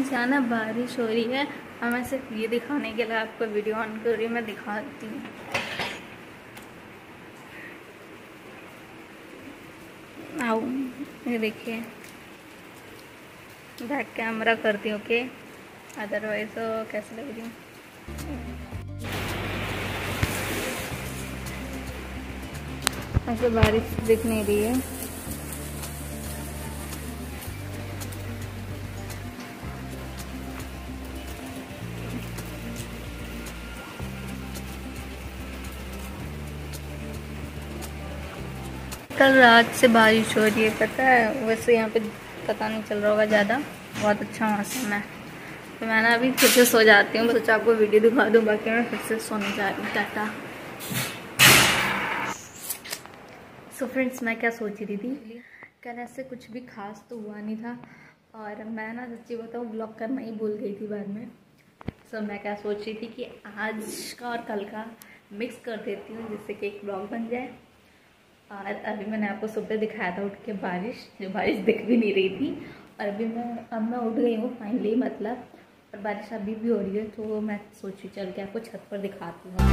Friends यहाँ ना बारिश हो रही है और मैं सिर्फ ये दिखाने के लिए आपको वीडियो ऑन कर रही हूँ। मैं दिखाती हूँ। आओ ये देखिए, बैक कैमरा करती हूँ ओके, अदरवाइज तो कैसे लग रही हूँ। ऐसे बारिश दिख नहीं रही है। कल रात से बारिश हो रही है, पता है। वैसे यहाँ पे पता नहीं चल रहा होगा ज़्यादा, बहुत अच्छा मौसम है। तो मैं ना अभी फिर से सो जाती हूँ, सोचा आपको वीडियो दिखा दूँ, बाकी मैं फिर से सोने जा रही हूँ। टाटा। सो फ्रेंड्स, मैं क्या सोच रही थी, कल ऐसे कुछ भी खास तो हुआ नहीं था और मैं ना सच्ची बताऊँ ब्लॉग करना ही भूल गई थी बाद में। सो मैं क्या सोच रही थी कि आज का और कल का मिक्स कर देती हूँ जिससे कि एक ब्लॉग बन जाए। और अभी मैंने आपको सुबह दिखाया था उठ के बारिश, जो बारिश दिख भी नहीं रही थी। और अभी मैं उठ गई हूँ फाइनली, मतलब, और बारिश अभी भी हो रही है। तो मैं सोची चल के आपको छत पर दिखाती हूँ।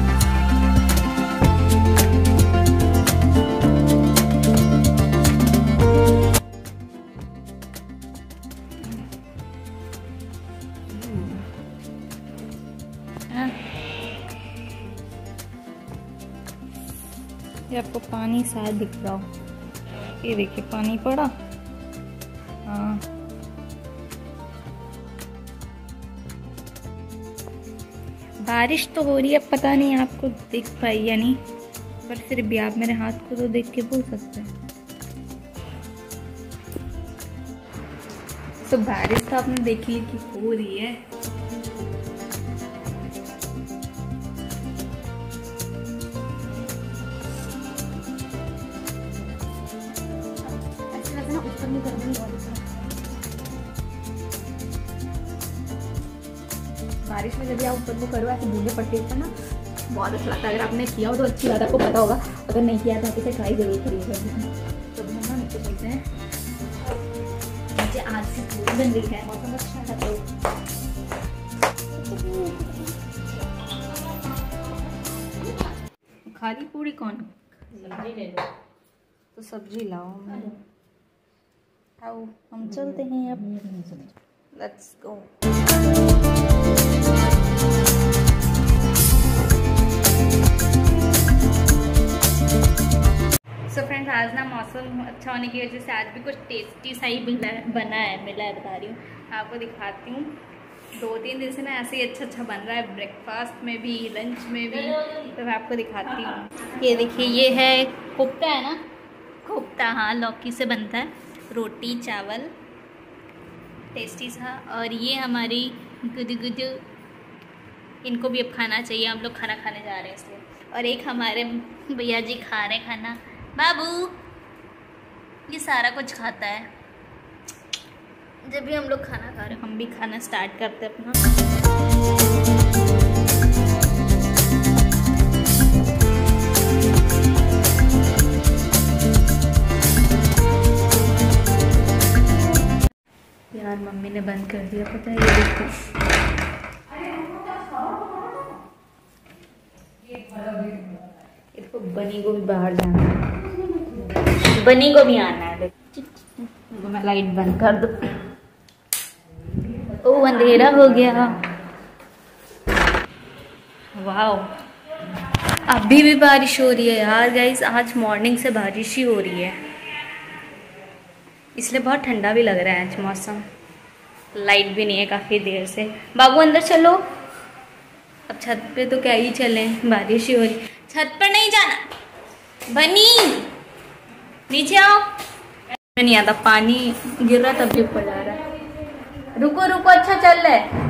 ये आपको पानी शायद दिख रहा हो, ये देखिए पानी पड़ा। हाँ, बारिश तो हो रही है, पता नहीं आपको दिख पाई या नहीं, पर फिर भी आप मेरे हाथ को तो देख के बोल सकते हैं। तो बारिश तो आपने देखी कि हो रही है। बारिश में जब आप ऊपर को करो ऐसे बूंदे पड़ते हैं ना, बहुत अच्छा लगता है। अगर आपने किया हो तो अच्छी बात है, आपको पता होगा। अगर नहीं किया तो आप इसे ट्राई जरूर करिएगा। तो हम ना नीचे चलते हैं। नीचे आज से पूरी बन रही है, मौसम अच्छा है। तो खाली पूरी कौन सब्जी ले लो, तो सब्जी लाओ। मैं आओ, हम चलते हैं अब। Let's go. सो फ्रेंड्स, आज ना मौसम अच्छा होने की वजह से आज भी कुछ टेस्टी सा ही मिला है, बता रही हूँ। आपको दिखाती हूँ। 2-3 दिन से ना ऐसे ही अच्छा बन रहा है, ब्रेकफास्ट में भी, लंच में भी। तो मैं आपको दिखाती हूँ। ये देखिए, ये है कोफ्ता, है ना, कोफ्ता। हाँ, लौकी से बनता है, रोटी चावल, टेस्टी सा। और ये हमारी गुदगुदु, इनको भी अब खाना चाहिए, हम लोग खाना खाने जा रहे हैं इसलिए। और एक हमारे भैया जी खा रहे खाना। बाबू ये सारा कुछ खाता है। जब भी हम लोग खाना खा रहे हैं, हम भी खाना स्टार्ट करते हैं अपना। यार मम्मी ने बंद कर दिया, पता है। ये देखो, इसको बनी को भी बाहर जाना है, बनी को भी आना है। मैं लाइट बंद कर दूं। ओ अंधेरा हो गया। वाओ, अभी भी बारिश हो रही है यार गाइस। आज मॉर्निंग से बारिश ही हो रही है, इसलिए बहुत ठंडा भी लग रहा है आज मौसम। लाइट भी नहीं है काफ़ी देर से। बाबू अंदर चलो। अब छत पे तो क्या ही चले, बारिश ही हो रही। छत पर नहीं जाना, बनी नीचे आओ। नहीं आता, पानी गिर रहा तब भी ऊपर जा रहा है। रुको रुको, अच्छा चल रहा है,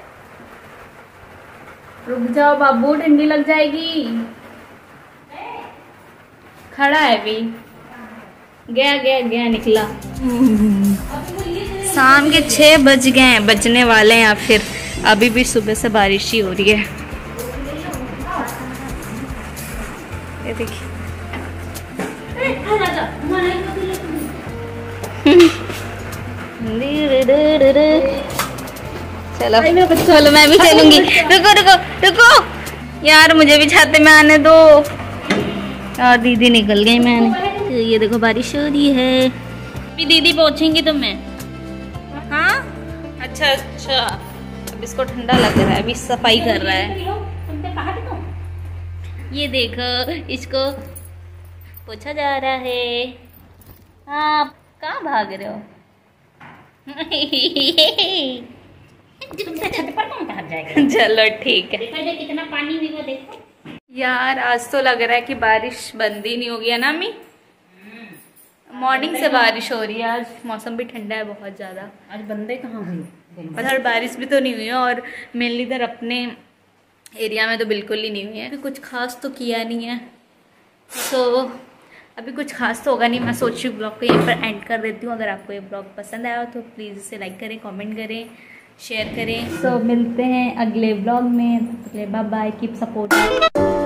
रुक जाओ बाबू, ठंडी लग जाएगी। खड़ा है अभी, गया निकला। शाम के 6 बज गए हैं, बजने वाले हैं। या फिर अभी भी सुबह से बारिश ही हो रही है। ये देखिए, चलो चलो मैं भी चलूंगी। रुको रुको रुको यार, मुझे भी छाते में आने दो। और दीदी निकल गई मैंने। तो ये देखो बारिश हो रही है। अभी दीदी पहुंचेंगी तो मैं। हाँ अच्छा अच्छा, अब इसको ठंडा लग रहा है, अभी सफाई कर रहा है। ये देखो इसको पोछा जा रहा है। आप कहाँ भाग रहे हो? चलो ठीक है। कितना पानी होगा देखो यार। आज तो लग रहा है कि बारिश बंद ही नहीं होगी, है ना अम्मी? मॉर्निंग से बारिश हो रही है। आज मौसम भी ठंडा है बहुत ज़्यादा। आज बंदे कहाँ हुई? उधर बारिश भी तो नहीं हुई है, और मेनली इधर अपने एरिया में तो बिल्कुल ही नहीं हुई है। कुछ खास तो किया नहीं है, तो अभी कुछ खास तो होगा नहीं। मैं सोच रही हूँ ब्लॉग को यहीं पर एंड कर देती हूँ। अगर आपको ये ब्लॉग पसंद आया हो तो प्लीज़ इसे लाइक करें, कमेंट करें, शेयर करें। तो मिलते हैं अगले ब्लॉग में। Bye bye, keep support.